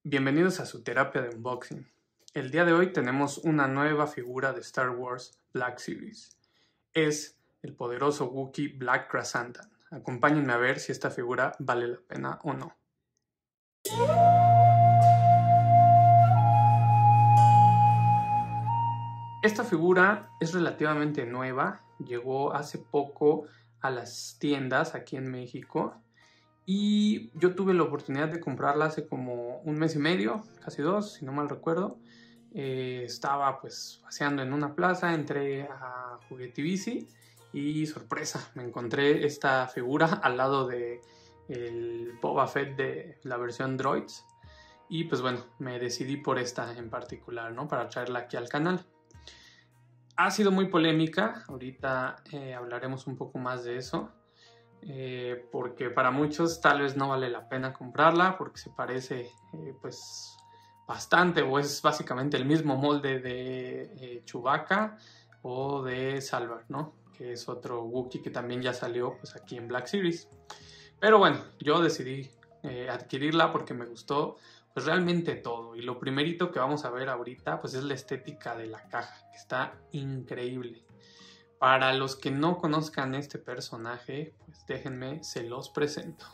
Bienvenidos a su terapia de unboxing. El día de hoy tenemos una nueva figura de Star Wars Black Series. Es el poderoso Wookiee Black Krrsantan. Acompáñenme a ver si esta figura vale la pena o no. Esta figura es relativamente nueva, llegó hace poco a las tiendas aquí en México y yo tuve la oportunidad de comprarla hace como un mes y medio, casi dos, si no mal recuerdo. Estaba pues paseando en una plaza, entré a Juguetivici y sorpresa, me encontré esta figura al lado de el Boba Fett de la versión Droids y pues bueno, me decidí por esta en particular, ¿no? Para traerla aquí al canal. Ha sido muy polémica, ahorita hablaremos un poco más de eso. Porque para muchos tal vez no vale la pena comprarla porque se parece pues bastante o es básicamente el mismo molde de Chewbacca o de Salvar, ¿no? Que es otro Wookiee que también ya salió pues aquí en Black Series. Pero bueno, yo decidí adquirirla porque me gustó pues realmente todo, y lo primerito que vamos a ver ahorita pues es la estética de la caja, que está increíble. Para los que no conozcan este personaje, pues déjenme, se los presento.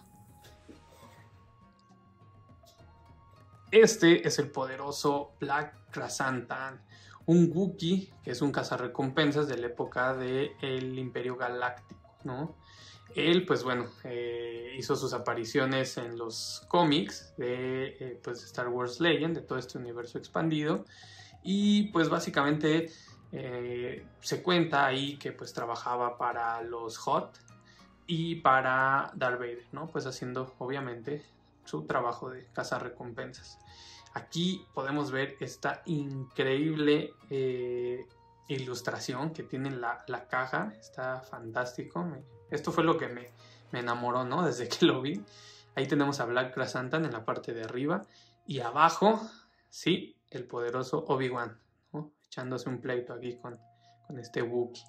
Este es el poderoso Black Krrsantan, un Wookiee que es un cazarrecompensas de la época del Imperio Galáctico, ¿no? Él, pues bueno, hizo sus apariciones en los cómics de pues, Star Wars Legend, de todo este universo expandido, y pues básicamente se cuenta ahí que pues trabajaba para los Hot y para Darth Vader, ¿no? Pues haciendo obviamente su trabajo de cazarrecompensas. Aquí podemos ver esta increíble ilustración que tiene la caja, está fantástico. Esto fue lo que me enamoró, ¿no? Desde que lo vi. Ahí tenemos a Black Krrsantan en la parte de arriba y abajo, sí, el poderoso Obi-Wan, ¿no? Echándose un pleito aquí con este Wookiee.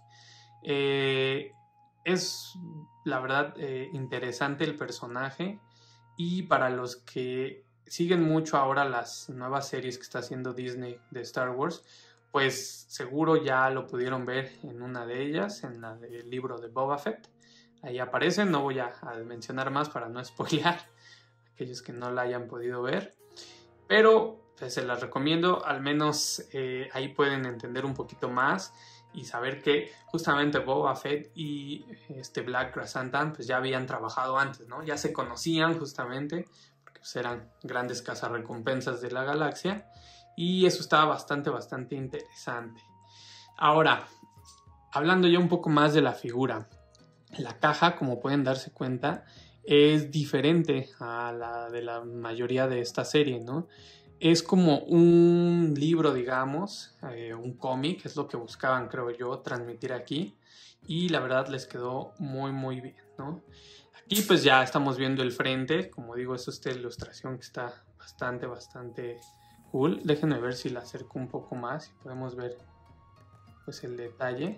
Es la verdad interesante el personaje, y para los que siguen mucho ahora las nuevas series que está haciendo Disney de Star Wars, pues seguro ya lo pudieron ver en una de ellas, en la del libro de Boba Fett. Ahí aparece, no voy a mencionar más para no spoilear a aquellos que no la hayan podido ver, pero pues, se las recomiendo, al menos ahí pueden entender un poquito más y saber que justamente Boba Fett y este Black Krrsantan pues ya habían trabajado antes, ¿no? Ya se conocían justamente porque pues, eran grandes cazarrecompensas de la galaxia, y eso estaba bastante interesante. Ahora, hablando ya un poco más de la figura, la caja, como pueden darse cuenta, es diferente a la de la mayoría de esta serie, ¿no? Es como un libro, digamos, un cómic, es lo que buscaban, creo yo, transmitir aquí, y la verdad les quedó muy bien, ¿no? Aquí pues ya estamos viendo el frente, como digo, es esta ilustración que está bastante cool. Déjenme ver si la acerco un poco más y podemos ver pues el detalle.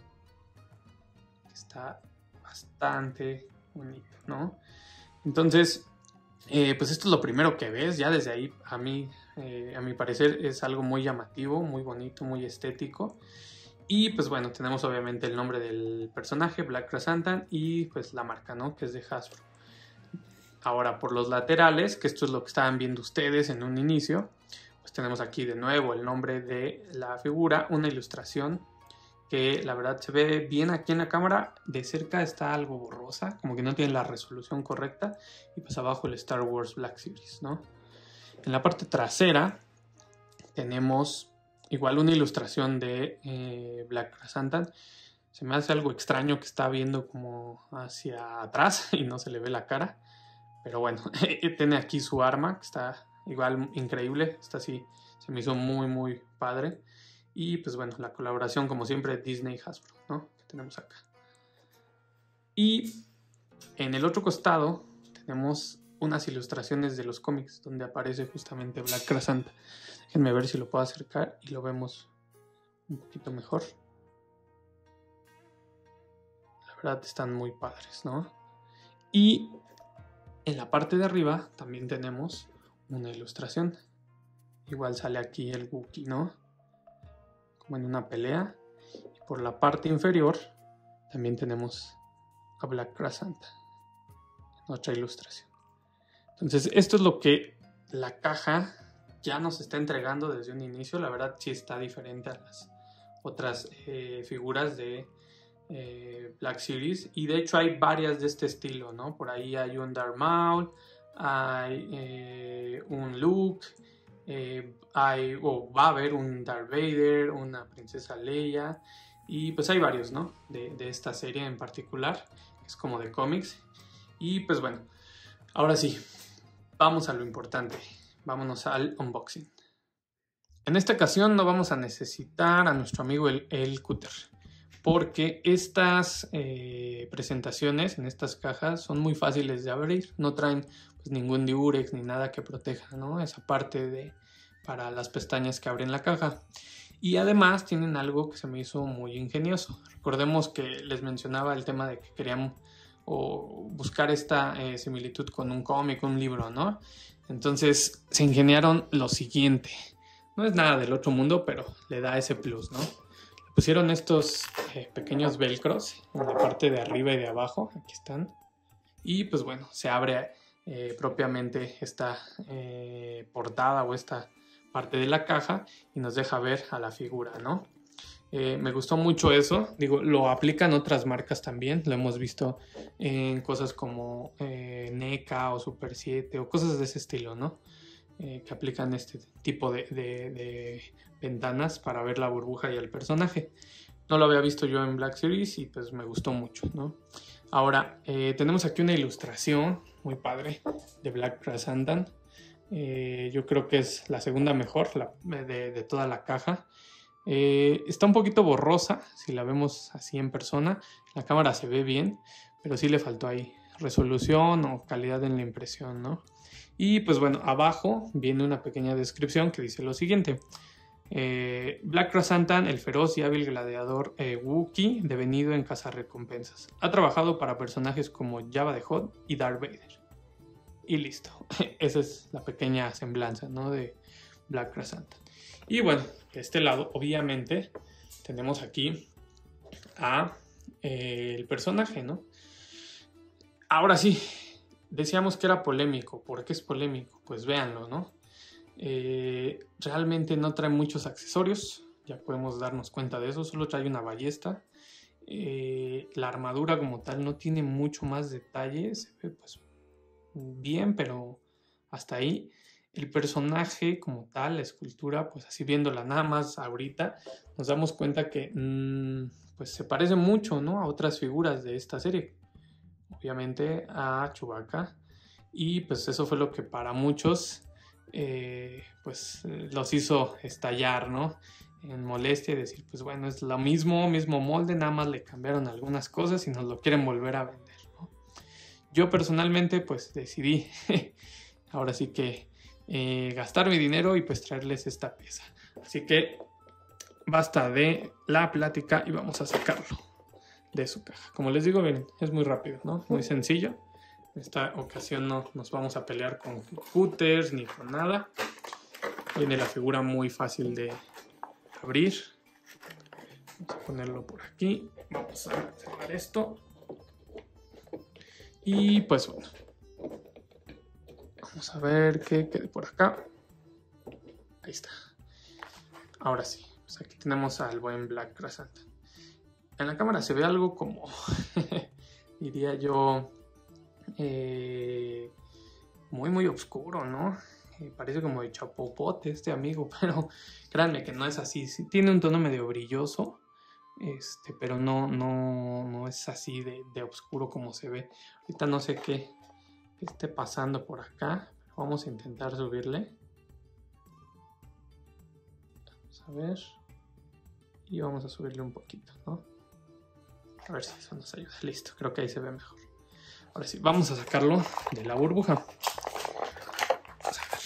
Está bastante bonito, ¿no? Entonces, pues esto es lo primero que ves. Ya desde ahí, a mi parecer, es algo muy llamativo, muy bonito, muy estético. Y pues bueno, tenemos obviamente el nombre del personaje, Black Krrsantan, y pues la marca, ¿no? Que es de Hasbro. Ahora, por los laterales, que esto es lo que estaban viendo ustedes en un inicio, pues tenemos aquí de nuevo el nombre de la figura, una ilustración que la verdad se ve bien aquí en la cámara. De cerca está algo borrosa, como que no tiene la resolución correcta, y pues abajo el Star Wars Black Series, ¿no? En la parte trasera tenemos igual una ilustración de Black Krrsantan. Se me hace algo extraño que está viendo como hacia atrás y no se le ve la cara, pero bueno, tiene aquí su arma que está igual increíble. Esta sí se me hizo muy padre. Y pues bueno, la colaboración como siempre Disney y Hasbro, ¿no? Que tenemos acá. Y en el otro costado tenemos unas ilustraciones de los cómics donde aparece justamente Black Krrsantan. Déjenme ver si lo puedo acercar y lo vemos un poquito mejor. La verdad están muy padres, ¿no? Y en la parte de arriba también tenemos una ilustración. Igual sale aquí el Wookiee, ¿no? Como en una pelea. Y por la parte inferior también tenemos a Black Krrsantan en otra ilustración. Entonces esto es lo que la caja ya nos está entregando desde un inicio. La verdad sí está diferente a las otras figuras de Black Series, y de hecho hay varias de este estilo, ¿no? Por ahí hay un Darth Maul, hay un Luke, va a haber un Darth Vader, una princesa Leia, y pues hay varios, ¿no? De esta serie en particular, que es como de cómics. Y pues bueno, ahora sí, vamos a lo importante, vámonos al unboxing. En esta ocasión no vamos a necesitar a nuestro amigo el cúter, porque estas presentaciones en estas cajas son muy fáciles de abrir, no traen pues ningún diurex ni nada que proteja, ¿no? Esa parte para las pestañas que abren la caja. Y además tienen algo que se me hizo muy ingenioso. Recordemos que les mencionaba el tema de que querían buscar esta similitud con un cómic, un libro, ¿no? Entonces se ingeniaron lo siguiente. No es nada del otro mundo, pero le da ese plus, ¿no? Le pusieron estos pequeños velcros en la parte de arriba y de abajo. Aquí están. Y pues bueno, se abre propiamente esta portada o esta parte de la caja y nos deja ver a la figura, ¿no? Me gustó mucho eso. Digo, lo aplican otras marcas también. Lo hemos visto en cosas como NECA o Super 7 o cosas de ese estilo, ¿no? Que aplican este tipo de ventanas para ver la burbuja y el personaje. No lo había visto yo en Black Series y pues me gustó mucho, ¿no? Ahora, tenemos aquí una ilustración muy padre de Black Krrsantan. Yo creo que es la segunda mejor de toda la caja. Está un poquito borrosa si la vemos así en persona. La cámara se ve bien, pero sí le faltó ahí resolución o calidad en la impresión, ¿no? Y pues bueno, abajo viene una pequeña descripción que dice lo siguiente. Black Krrsantan, el feroz y hábil gladiador Wookiee, devenido en cazarrecompensas. Ha trabajado para personajes como Jabba the Hutt y Darth Vader. Y listo. Esa es la pequeña semblanza, ¿no? De Black Krrsantan. Y bueno, de este lado, obviamente, tenemos aquí a el personaje, ¿no? Ahora sí, decíamos que era polémico. ¿Por qué es polémico? Pues véanlo, ¿no? Realmente no trae muchos accesorios, ya podemos darnos cuenta de eso, solo trae una ballesta. La armadura como tal no tiene mucho más detalle, se ve pues bien, pero hasta ahí. El personaje como tal, la escultura, pues así viéndola nada más ahorita, nos damos cuenta que pues se parece mucho, ¿no? A otras figuras de esta serie, obviamente a Chewbacca, y pues eso fue lo que para muchos pues los hizo estallar, ¿no? En molestia y decir, pues bueno, es lo mismo molde, nada más le cambiaron algunas cosas y nos lo quieren volver a vender, ¿no? Yo personalmente pues decidí ahora sí que gastar mi dinero y pues traerles esta pieza. Así que basta de la plática y vamos a sacarlo de su caja. Como les digo, bien, es muy rápido, ¿no? Muy sencillo. En esta ocasión no nos vamos a pelear con cúters ni con nada. Viene la figura muy fácil de abrir. Vamos a ponerlo por aquí. Vamos a cerrar esto. Y pues bueno. Vamos a ver qué quede por acá. Ahí está. Ahora sí. Pues aquí tenemos al buen Black Krrsantan. En la cámara se ve algo como, diría yo, muy oscuro, ¿no? Parece como de chapopote este amigo, pero créanme que no es así. Sí, tiene un tono medio brilloso, pero no es así de oscuro como se ve. Ahorita no sé qué esté pasando por acá, pero vamos a intentar subirle. Vamos a ver. Y vamos a subirle un poquito, ¿no? A ver si eso nos ayuda. Listo, creo que ahí se ve mejor. Ahora sí, vamos a sacarlo de la burbuja. Vamos a ver.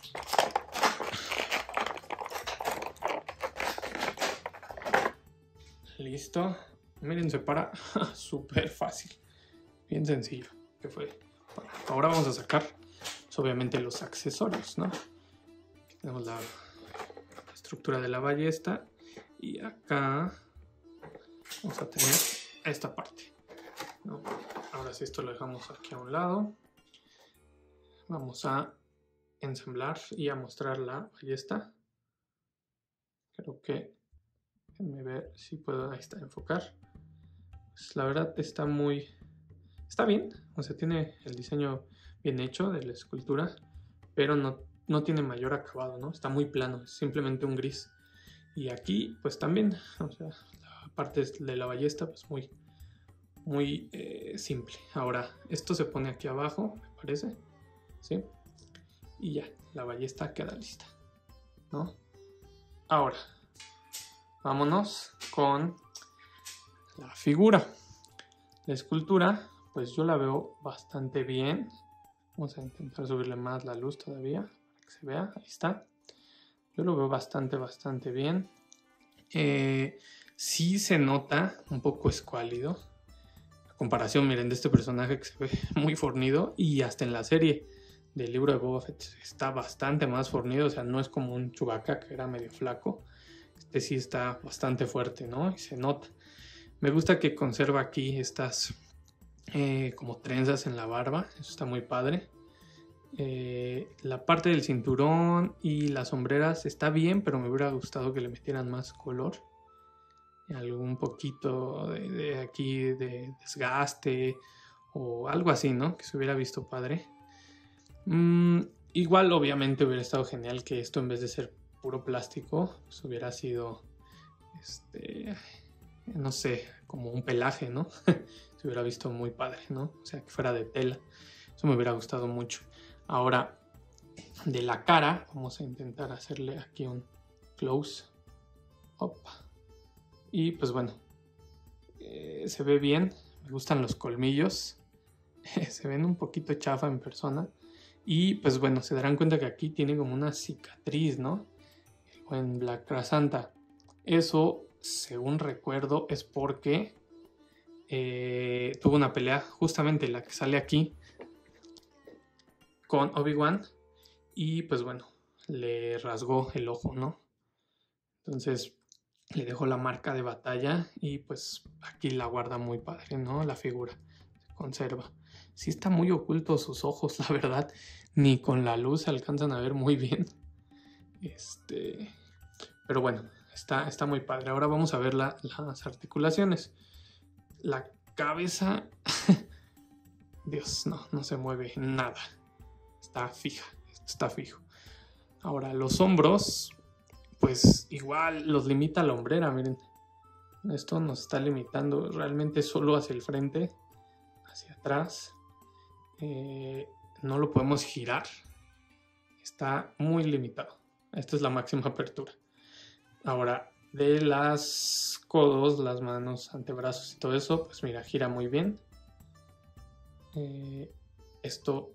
Listo. Miren, se para súper fácil. Bien sencillo. ¿Qué fue? Bueno, ahora vamos a sacar pues, obviamente los accesorios, ¿no? Aquí tenemos la estructura de la ballesta y acá vamos a tener esta parte, ¿no? Ahora sí, esto lo dejamos aquí a un lado. Vamos a ensamblar y a mostrar la ballesta. Creo que, déjenme ver si puedo, ahí está, enfocar. Pues la verdad está bien, o sea, tiene el diseño bien hecho de la escultura, pero no tiene mayor acabado, ¿no? Está muy plano, es simplemente un gris. Y aquí, pues también, o sea, la parte de la ballesta, pues muy simple. Ahora, esto se pone aquí abajo, me parece, ¿sí? Y ya, la ballesta queda lista, ¿no? Ahora, vámonos con la figura. La escultura, pues yo la veo bastante bien. Vamos a intentar subirle más la luz todavía para que se vea. Ahí está. Yo lo veo bastante bien. Sí se nota un poco escuálido. A comparación, miren, de este personaje que se ve muy fornido. Y hasta en la serie del libro de Boba Fett está bastante más fornido. O sea, no es como un Chewbacca que era medio flaco. Este sí está bastante fuerte, ¿no? Y se nota. Me gusta que conserva aquí estas como trenzas en la barba. Eso está muy padre. La parte del cinturón y las sombreras está bien, pero me hubiera gustado que le metieran más color. Algún poquito de aquí de desgaste o algo así, ¿no? Que se hubiera visto padre. Igual, obviamente, hubiera estado genial que esto, en vez de ser puro plástico, pues hubiera sido, no sé, como un pelaje, ¿no? Se hubiera visto muy padre, ¿no? O sea, que fuera de tela. Eso me hubiera gustado mucho. Ahora, de la cara, vamos a intentar hacerle aquí un close up. Y pues bueno, se ve bien. Me gustan los colmillos. Se ven un poquito chafa en persona. Y pues bueno, se darán cuenta que aquí tiene como una cicatriz, ¿no? El buen Black Krasanta. Eso, según recuerdo, es porque tuvo una pelea, justamente la que sale aquí, con Obi-Wan. Y pues bueno, le rasgó el ojo, ¿no? Entonces le dejó la marca de batalla y pues aquí la guarda muy padre, ¿no? La figura se conserva. Sí está muy oculto sus ojos, la verdad. Ni con la luz se alcanzan a ver muy bien. Pero bueno, está muy padre. Ahora vamos a ver las articulaciones. La cabeza... Dios, no se mueve nada. Está fija, está fijo. Ahora, los hombros, pues igual los limita la hombrera, miren. Esto nos está limitando realmente solo hacia el frente, hacia atrás. No lo podemos girar. Está muy limitado. Esta es la máxima apertura. Ahora, de las codos, las manos, antebrazos y todo eso, pues mira, gira muy bien. Esto,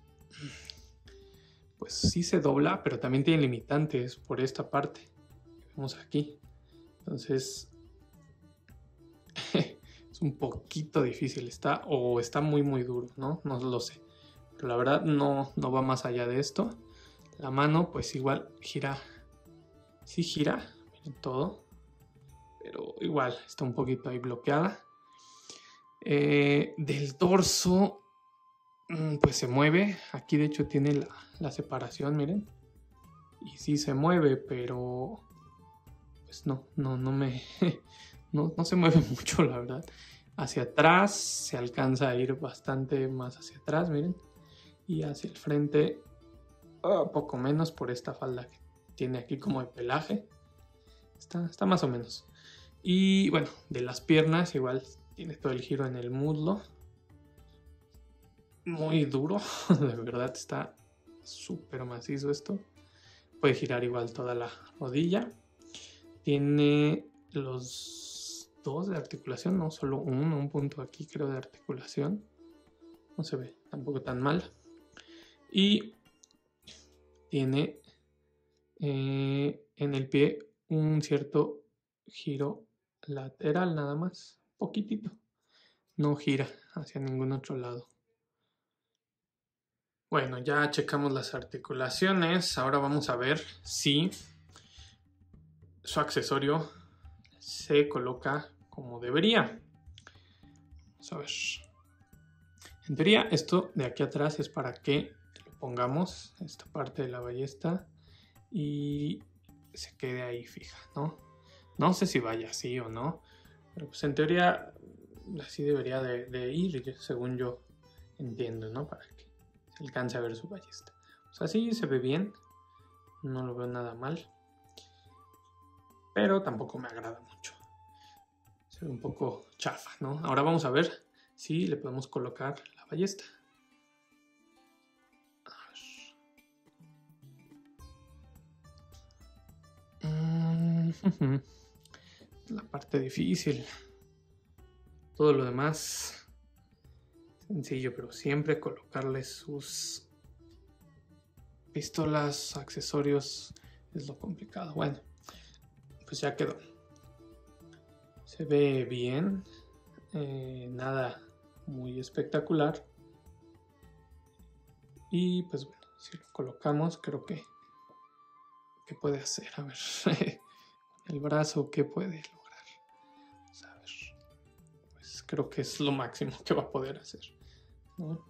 pues sí se dobla, pero también tiene limitantes por esta parte. Vemos aquí. Entonces, es un poquito difícil. Está muy duro, ¿no? No lo sé. Pero la verdad no va más allá de esto. La mano, pues igual gira. Sí gira, miren todo. Pero igual está un poquito ahí bloqueada. Del torso, pues se mueve. Aquí de hecho tiene la separación, miren. Y sí se mueve, pero pues no se mueve mucho, la verdad. Hacia atrás se alcanza a ir bastante más hacia atrás, miren. Y hacia el frente, poco menos por esta falda que tiene aquí como de pelaje. Está más o menos. Y bueno, de las piernas igual tiene todo el giro en el muslo. Muy duro, de verdad está súper macizo esto. Puede girar igual toda la rodilla. Tiene los dos de articulación, no solo un punto aquí creo de articulación. No se ve tampoco tan mal. Y tiene en el pie un cierto giro lateral nada más, poquitito. No gira hacia ningún otro lado. Bueno, ya checamos las articulaciones. Ahora vamos a ver si su accesorio se coloca como debería. Vamos a ver. En teoría, esto de aquí atrás es para que lo pongamos, esta parte de la ballesta, y se quede ahí fija, ¿no? No sé si vaya así o no, pero pues en teoría así debería de ir, según yo entiendo, ¿no? Para que se alcance a ver su ballesta. O sea, sí se ve bien, no lo veo nada mal, pero tampoco me agrada mucho. Se ve un poco chafa, ¿no? Ahora vamos a ver si le podemos colocar la ballesta. La parte difícil. Todo lo demás sencillo, pero siempre colocarle sus pistolas, accesorios es lo complicado. Bueno, pues ya quedó. Se ve bien, nada muy espectacular. Y pues bueno, si lo colocamos, creo que puede hacer. A ver, el brazo, ¿qué puede lograr? Vamos a ver. Pues creo que es lo máximo que va a poder hacer, ¿no?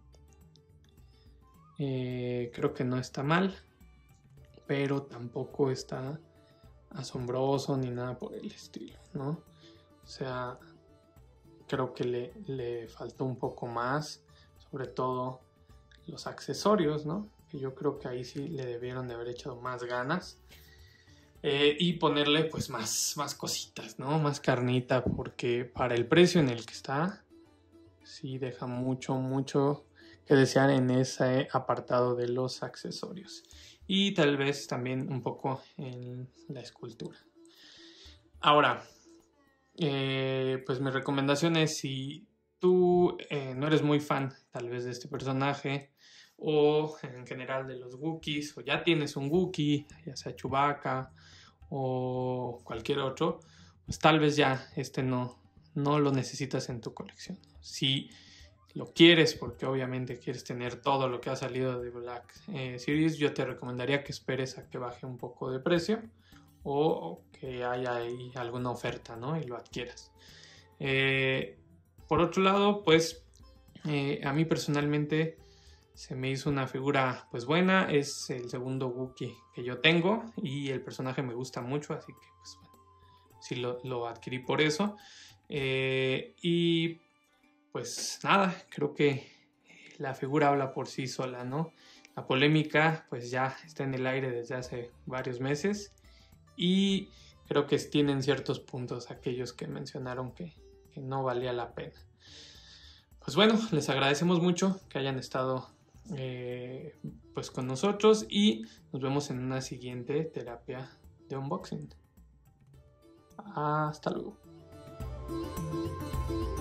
Creo que no está mal, pero tampoco está asombroso ni nada por el estilo, ¿no? O sea, creo que le faltó un poco más, sobre todo los accesorios, ¿no? Que yo creo que ahí sí le debieron de haber echado más ganas. Y ponerle pues más cositas, ¿no? Más carnita, porque para el precio en el que está, sí deja mucho que desear en ese apartado de los accesorios. Y tal vez también un poco en la escultura. Ahora, pues mi recomendación es, si tú no eres muy fan tal vez de este personaje, o en general de los Wookiees, o ya tienes un Wookiee, ya sea Chewbacca o cualquier otro, pues tal vez ya no lo necesitas en tu colección. Si lo quieres, porque obviamente quieres tener todo lo que ha salido de Black Series, yo te recomendaría que esperes a que baje un poco de precio, o que haya ahí alguna oferta, ¿no? Y lo adquieras. Por otro lado, pues a mí personalmente se me hizo una figura pues buena. Es el segundo Wookiee que yo tengo y el personaje me gusta mucho, así que pues bueno, sí lo adquirí por eso. Y pues nada, creo que la figura habla por sí sola, ¿no? La polémica pues ya está en el aire desde hace varios meses, y creo que tienen ciertos puntos aquellos que mencionaron que no valía la pena. Pues bueno, les agradecemos mucho que hayan estado pues con nosotros, y nos vemos en una siguiente terapia de unboxing. Hasta luego.